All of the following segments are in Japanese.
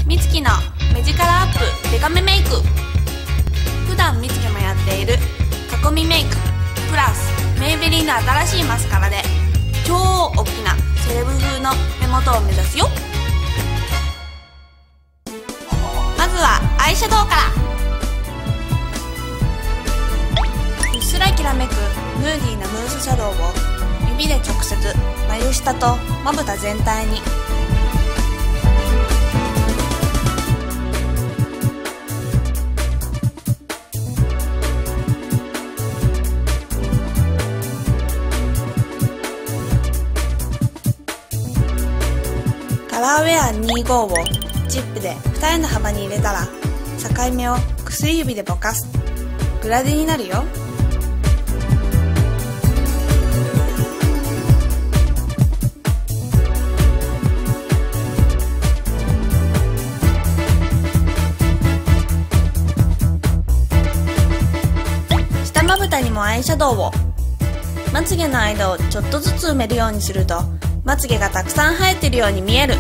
みつきの目力アップデカめメイク。普段みつきもやっている囲みメイクプラスメイベリーの新しいマスカラで超大きなセレブ風の目元を目指すよ。まずはアイシャドウから。うっすらきらめくヌーディーなムースシャドウを指で直接眉下とまぶた全体に。カラーウェア25をチップで二重の幅に入れたら、境目を薬指でぼかす。グラデになるよ。下まぶたにもアイシャドウを。まつげの間をちょっとずつ埋めるようにすると、まつげがたくさん生えてるように見える。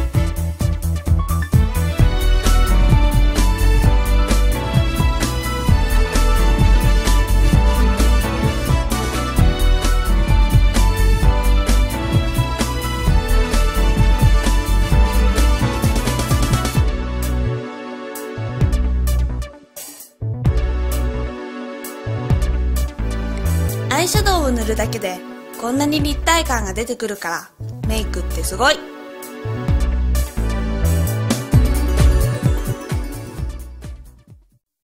アイシャドウを塗るだけでこんなに立体感が出てくるから、メイクってすごい。